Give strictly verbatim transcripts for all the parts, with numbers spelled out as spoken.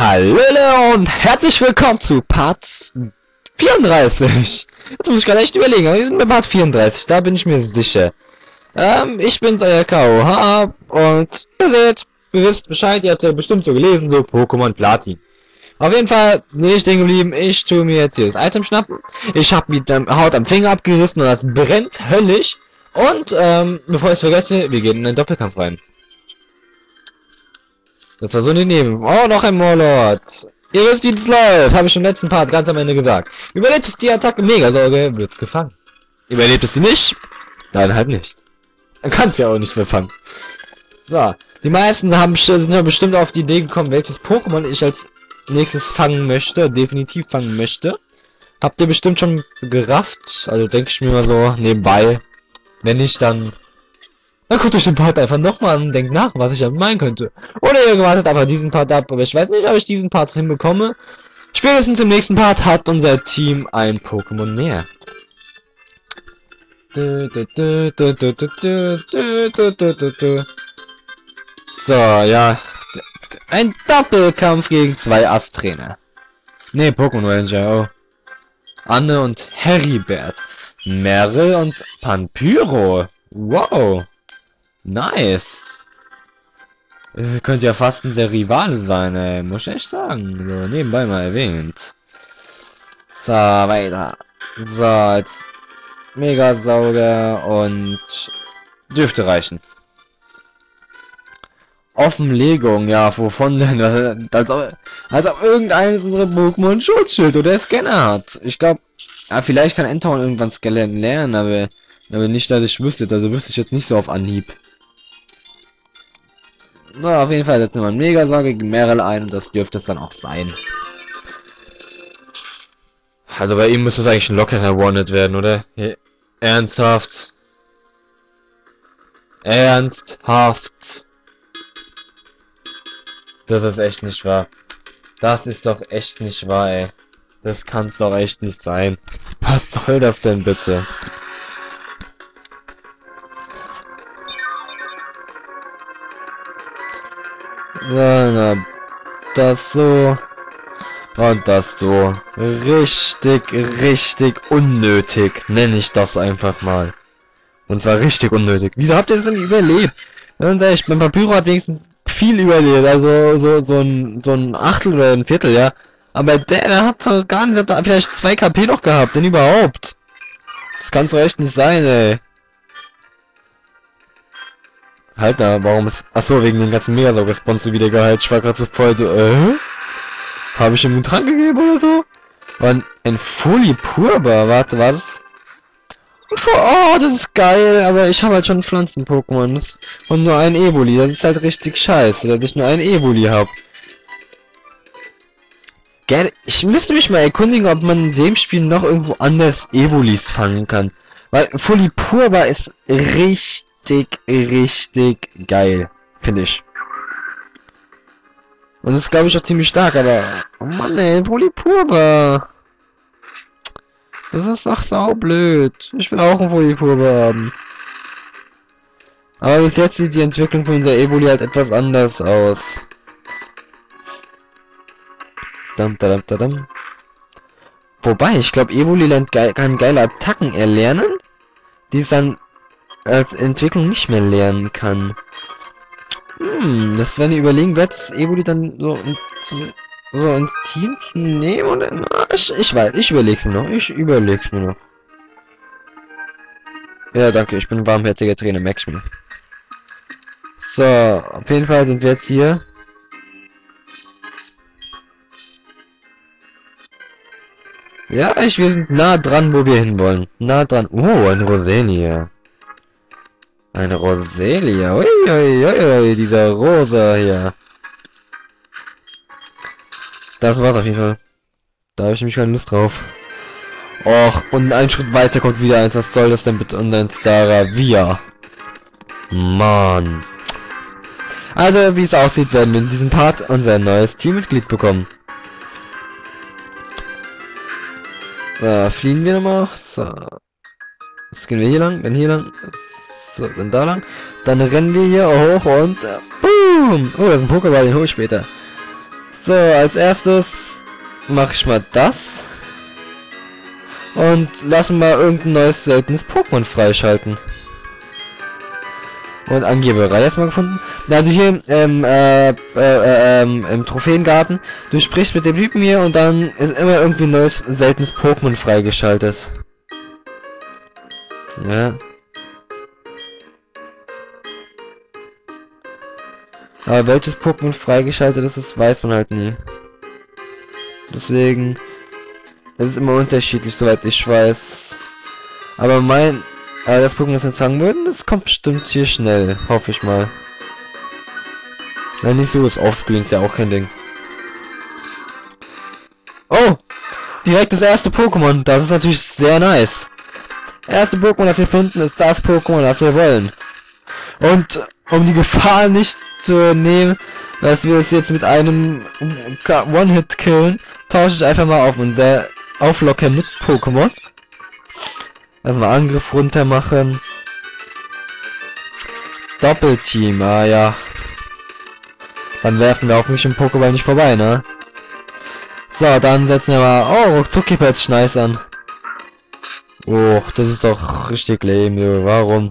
Hallo und herzlich willkommen zu Part vierunddreißig. Jetzt muss ich gerade echt überlegen, aber wir sind bei Part vierunddreißig, da bin ich mir sicher. Ähm, ich bin's, euer K O H und ihr seht, ihr wisst Bescheid, ihr habt ja bestimmt so gelesen, so Pokémon Platin. Auf jeden Fall nicht stehen geblieben, ich tue mir jetzt hier das Item schnappen. Ich habe mir die Haut am Finger abgerissen und das brennt höllisch. Und, ähm, bevor ich es vergesse, wir gehen in den Doppelkampf rein. Das war so nicht neben. Oh, noch ein Morlord. Ihr wisst, wie das läuft. Habe ich im letzten Part ganz am Ende gesagt. Überlebt es die Attacke Megasorge, wird's gefangen. Überlebt es sie nicht? Dann halt nicht. Dann kann es ja auch nicht mehr fangen. So. Die meisten haben, sind ja bestimmt auf die Idee gekommen, welches Pokémon ich als nächstes fangen möchte. Definitiv fangen möchte. Habt ihr bestimmt schon gerafft. Also denke ich mir mal so nebenbei. Wenn nicht, dann... Dann guckt euch den Part einfach nochmal an und denkt nach, was ich damit meinen könnte. Oder ihr wartet einfach diesen Part ab, aber ich weiß nicht, ob ich diesen Part hinbekomme. Spätestens im nächsten Part hat unser Team ein Pokémon mehr. So, ja. Ein Doppelkampf gegen zwei Ast-Trainer. Ne, Pokémon Ranger, oh. Anne und Heribert. Meryl und Panpyro. Wow. Nice. Äh, könnte ja fast ein der Rivale sein, ey. Muss ich echt sagen. So, nebenbei mal erwähnt. So, weiter. So, jetzt Megasauger und dürfte reichen. Offenlegung, ja, wovon denn? Als ob, als ob irgendeines unserer Pokémon Schutzschild oder Scanner hat. Ich glaube, ja, vielleicht kann Endtown irgendwann Scanner lernen, aber, aber nicht, dass ich wüsste. Also wüsste ich jetzt nicht so auf Anhieb. Na, auf jeden Fall setzen wir einen Megasauger gegen Meryl ein und das dürfte es dann auch sein. Also bei ihm müsste es eigentlich ein lockerer One-Hit werden, oder? Ernsthaft? Ernsthaft? Das ist echt nicht wahr. Das ist doch echt nicht wahr, ey. Das kann's doch echt nicht sein. Was soll das denn bitte? So, na, das so und das so. Richtig, richtig unnötig, nenne ich das einfach mal. Und zwar richtig unnötig. Wieso habt ihr das denn überlebt? Ganz ehrlich, mein Papyro hat wenigstens viel überlebt, also so so ein so ein Achtel oder ein Viertel, ja. Aber der, der hat doch gar nicht, hat vielleicht zwei K P noch gehabt, denn überhaupt. Das kann's doch echt nicht sein, ey. Halt da, warum ist... Achso, wegen den ganzen Megasauger-Sponsor wieder geheilt. Ich war gerade so voll so, äh? Habe ich ihm einen Trank gegeben oder so? War ein, ein Folipurba, warte, war das? Und vor, oh, das ist geil, aber ich habe halt schon Pflanzen-Pokémon. Und nur ein Evoli, das ist halt richtig scheiße, dass ich nur ein Evoli habe. Gerne, ich müsste mich mal erkundigen, ob man in dem Spiel noch irgendwo anders Evolis fangen kann. Weil Folipurba ist richtig... Richtig, richtig geil, finde ich. Und das ist, glaube ich, auch ziemlich stark, aber... Oh Mann, ey, Folipurba. Das ist doch saublöd. Ich will auch einen Folipurba haben. Aber bis jetzt sieht die Entwicklung von unserer Evoli halt etwas anders aus. Dum, dum, dum, dum. Wobei, ich glaube, Evoli lernt ge kann geile Attacken erlernen, die es dann als Entwicklung nicht mehr lernen kann. Hm, das werden wir überlegen, wird das Evoli dann so, in, so ins Team nehmen oder? Na, ich, ich weiß, ich überleg's mir noch. Ich überleg's mir noch. Ja, danke, ich bin ein warmherziger Trainer, merk's mir. So, auf jeden Fall sind wir jetzt hier. Ja, ich, wir sind nah dran, wo wir hinwollen. Nah dran. Oh, ein Roselia. Eine Roselia. Ui, ui, ui, ui, dieser Rosa hier. Das war's auf jeden Fall. Da habe ich nämlich keine Lust drauf. Och, und einen Schritt weiter kommt wieder eins. Was soll das denn bitte? Und ein Staravia. Mann. Also, wie es aussieht, werden wir in diesem Part unser neues Teammitglied bekommen. Da fliehen wir nochmal. So. Jetzt gehen wir hier lang, dann hier lang. So, dann da lang. Dann rennen wir hier hoch und... Äh, boom! Oh, das ist ein Pokéball, den hole ich später. So, als erstes mache ich mal das. Und lassen wir irgendein neues seltenes Pokémon freischalten. Und Angeberei erstmal gefunden. Also hier ähm, äh, äh, äh, ähm, im Trophäengarten. Du sprichst mit dem Typen hier und dann ist immer irgendwie ein neues seltenes Pokémon freigeschaltet. Ja. Aber welches Pokémon freigeschaltet ist, das weiß man halt nie. Deswegen ist es immer unterschiedlich, soweit ich weiß. Aber mein, äh, das Pokémon, das wir jetzt sagen würden, das kommt bestimmt hier schnell, hoffe ich mal. Nein, nicht so, ist Offscreen, ist ja auch kein Ding. Oh! Direkt das erste Pokémon, das ist natürlich sehr nice. Erste Pokémon, das wir finden, ist das Pokémon, das wir wollen. Und um die Gefahr nicht zu nehmen, dass wir es jetzt mit einem One-Hit killen, tausche ich einfach mal auf unser Auflockern mit Pokémon. Erstmal Angriff runter machen. Doppelteam, ah ja. Dann werfen wir auch nicht im Pokéball nicht vorbei, ne? So, dann setzen wir mal... Oh, Ruckzucki hört sich nice an. Och, das ist doch richtig lame, warum?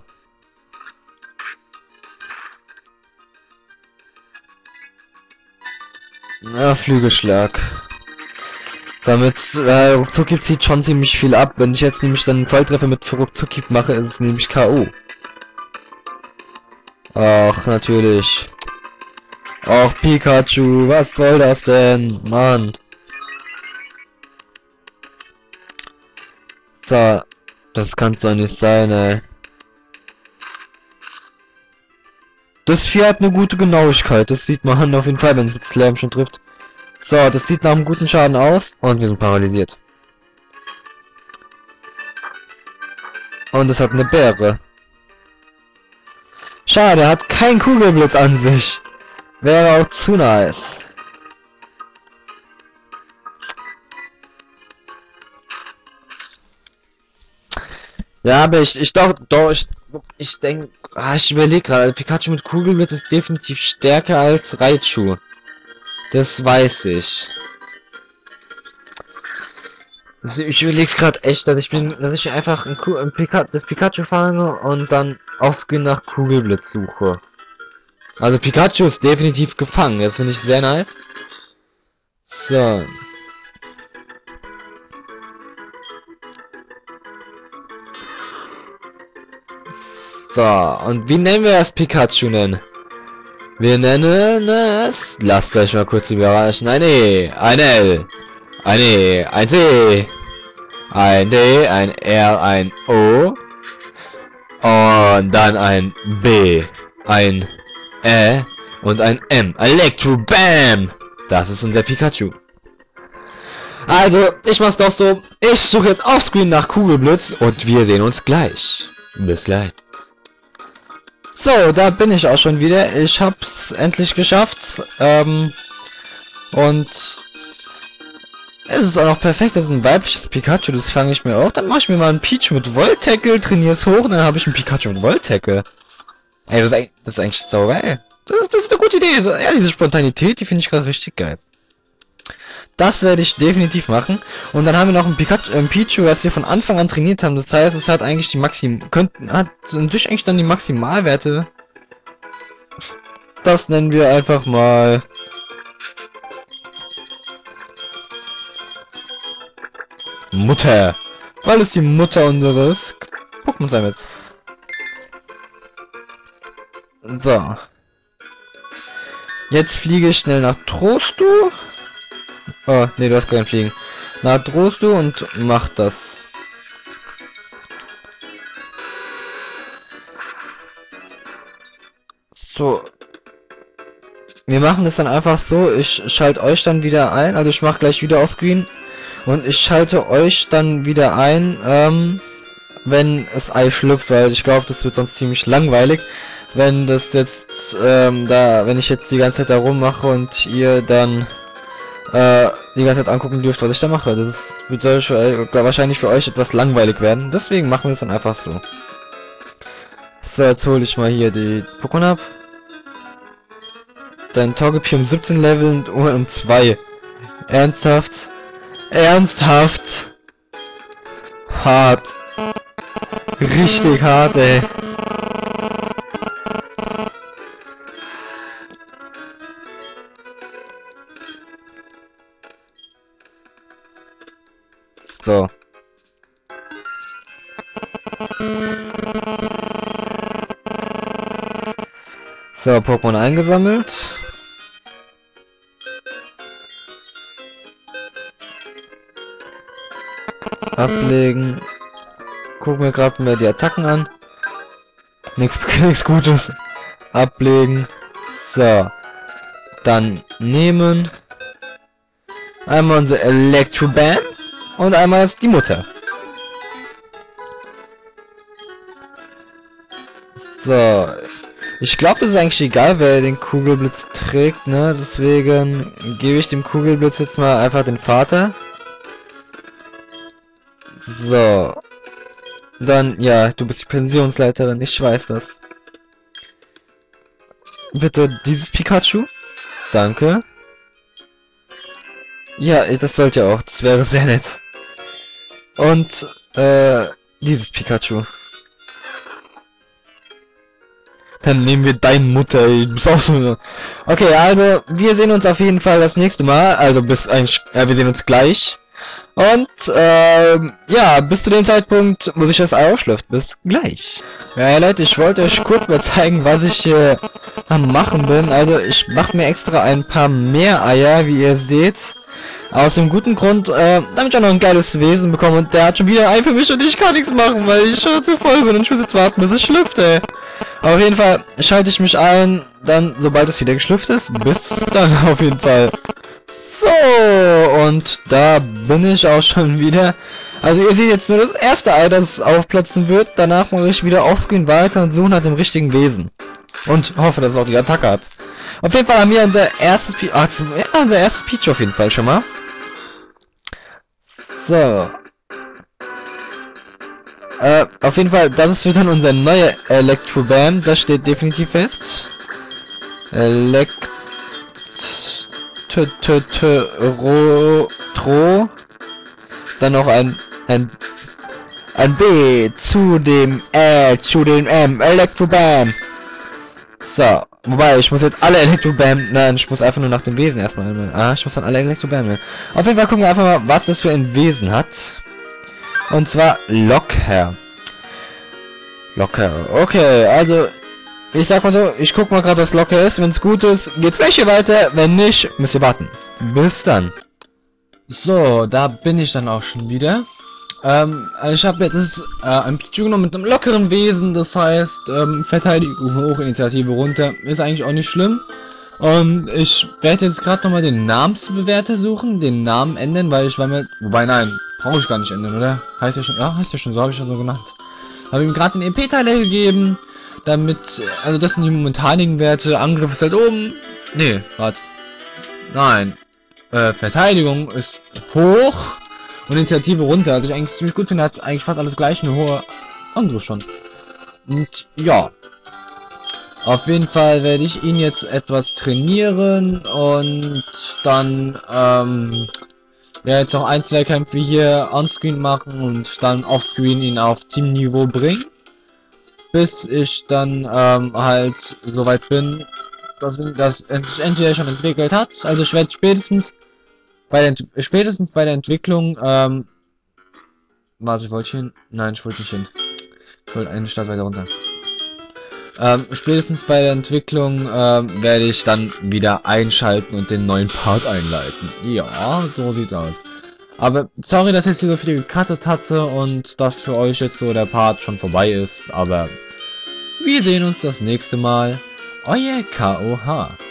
Ja, Flügelschlag. Damit, äh, Ruckzucki zieht schon ziemlich viel ab. Wenn ich jetzt nämlich dann einen Volltreffer mit Ruckzucki mache, ist es nämlich K O. Ach, natürlich. Ach, Pikachu, was soll das denn? Mann. So, das kann's doch nicht sein, ey. Das Vieh hat eine gute Genauigkeit, das sieht man auf jeden Fall, wenn es mit Slam schon trifft. So, das sieht nach einem guten Schaden aus und wir sind paralysiert. Und es hat eine Beere. Schade, er hat keinen Kugelblitz an sich. Wäre auch zu nice. Ja, aber ich, ich doch, doch, ich, ich denke, ah, ich überlege gerade, also Pikachu mit Kugelblitz ist definitiv stärker als Raichu. Das weiß ich. Also ich überlege gerade echt, dass ich bin, dass ich einfach ein, ein Pika das Pikachu fange und dann offscreen nach Kugelblitz suche. Also Pikachu ist definitiv gefangen, das finde ich sehr nice. So. So, und wie nennen wir das Pikachu denn? Wir nennen es... Lasst euch mal kurz überraschen. Ein E, ein L, ein E, ein T, ein D, ein R, ein O und dann ein B, ein Ä und ein M. Elektro Bam! Das ist unser Pikachu. Also, ich mach's doch so. Ich suche jetzt offscreen nach Kugelblitz und wir sehen uns gleich. Bis gleich. So, da bin ich auch schon wieder. Ich hab's endlich geschafft. Ähm, und es ist auch noch perfekt. Das ist ein weibliches Pikachu. Das fange ich mir auch. Dann mache ich mir mal einen Peach mit Volt-Tackle, trainiere es hoch und dann habe ich einen Pikachu mit Volt-Tackle. Ey, das ist, eigentlich, das ist eigentlich so geil. Das ist, das ist eine gute Idee. Ja, diese Spontanität, die finde ich gerade richtig geil. Das werde ich definitiv machen. Und dann haben wir noch ein Pikachu, ein Pichu, was wir von Anfang an trainiert haben. Das heißt, es hat eigentlich die Maxim... Könnten, hat natürlich eigentlich dann die Maximalwerte. Das nennen wir einfach mal... Mutter. Weil es die Mutter unseres Pokémon sein wird. So. Jetzt fliege ich schnell nach Trostu. Oh, nee, du hast keinen Fliegen. Na, drohst du und mach das. So. Wir machen es dann einfach so, ich schalte euch dann wieder ein, also ich mache gleich wieder auf Screen und ich schalte euch dann wieder ein, ähm, wenn es Ei schlüpft, weil ich glaube, das wird sonst ziemlich langweilig, wenn das jetzt, ähm, da, wenn ich jetzt die ganze Zeit da rummache und ihr dann äh, die ganze Zeit angucken dürft, was ich da mache. Das ist, wird wahrscheinlich für euch etwas langweilig werden. Deswegen machen wir es dann einfach so. So, jetzt hole ich mal hier die Pokémon ab. dein Togepi um siebzehn Level und um zwei. Ernsthaft? Ernsthaft? Hart. Richtig hart, ey. So. So, Pokémon eingesammelt. Ablegen. Gucken wir gerade mal die Attacken an. Nichts, nichts Gutes. Ablegen. So. Dann nehmen. Einmal unser Electrobam. Und einmal ist die Mutter. So. Ich glaube, das ist eigentlich egal, wer den Kugelblitz trägt, ne? Deswegen gebe ich dem Kugelblitz jetzt mal einfach den Vater. So. Dann, ja, du bist die Pensionsleiterin, ich weiß das. Bitte dieses Pikachu. Danke. Ja, das sollte ja auch, das wäre sehr nett. Und, äh, dieses Pikachu. Dann nehmen wir deine Mutter. Okay, also wir sehen uns auf jeden Fall das nächste Mal. Also bis eigentlich, ja, wir sehen uns gleich. Und ähm, ja, bis zu dem Zeitpunkt muss ich das Ei ausschlüpfen. Bis gleich. Ja Leute, ich wollte euch kurz mal zeigen, was ich hier am machen bin. Also ich mache mir extra ein paar mehr Eier, wie ihr seht. Aus dem guten Grund, äh, damit ich auch noch ein geiles Wesen bekomme. Und der hat schon wieder ein Ei für mich und ich kann nichts machen, weil ich schon zu voll bin und ich muss jetzt warten, bis es schlüpft, ey. Auf jeden Fall schalte ich mich ein, dann, sobald es wieder geschlüpft ist, bis dann auf jeden Fall. So, und da bin ich auch schon wieder. Also ihr seht jetzt nur das erste Ei, das aufplatzen wird. Danach mache ich wieder offscreen weiter und suche nach dem richtigen Wesen. Und hoffe, dass es auch die Attacke hat. Auf jeden Fall haben wir unser erstes Peach, ach, ja, unser erstes Peach auf jeden Fall schon mal. So. Äh, auf jeden Fall, das ist für dann unser neuer Electrobam, das steht definitiv fest. Elekt... Tro... Dann noch ein... ein... ein B zu dem L zu dem M, Electrobam. So, wobei, ich muss jetzt alle Electrobam, nein, ich muss einfach nur nach dem Wesen erstmal, ah, ich muss dann alle Electrobam nehmen. Auf jeden Fall gucken wir einfach mal, was das für ein Wesen hat. Und zwar Locker. Locker. Okay, also ich sag mal so, ich guck mal gerade, was Locker ist. Wenn es gut ist, geht's gleich hier weiter. Wenn nicht, müsst ihr warten. Bis dann. So, da bin ich dann auch schon wieder. Ähm, also ich habe jetzt äh, ein Pikachu genommen mit einem lockeren Wesen. Das heißt, ähm, Verteidigung hoch, Initiative runter. Ist eigentlich auch nicht schlimm. Und ich werde jetzt gerade nochmal den Namensbewerter suchen, den Namen ändern, weil ich war mir, wobei nein, brauche ich gar nicht ändern, oder? Heißt ja schon, ja, heißt ja schon, so habe ich ja so genannt. Habe ihm gerade den E P-Teiler gegeben, damit, also das sind die momentanigen Werte, Angriff ist halt oben, nee, warte, nein, äh, Verteidigung ist hoch und Initiative runter, also ich eigentlich ziemlich gut finde, hat eigentlich fast alles gleich, eine hohe Angriff schon. Und ja. Auf jeden Fall werde ich ihn jetzt etwas trainieren und dann ähm, ja, jetzt noch ein, zwei Kämpfe hier onscreen machen und dann offscreen ihn auf Teamniveau bringen, bis ich dann ähm, halt soweit bin, dass das entweder schon entwickelt hat. Also ich werde spätestens bei der Ent spätestens bei der Entwicklung ähm, warte, ich wollte hin? Nein, ich wollte nicht hin. Ich wollte eine Stadt weiter runter. Ähm, spätestens bei der Entwicklung ähm, werde ich dann wieder einschalten und den neuen Part einleiten. Ja, so sieht's aus. Aber sorry, dass ich hier so viel gecuttet hatte und dass für euch jetzt so der Part schon vorbei ist. Aber wir sehen uns das nächste Mal. Euer K O H.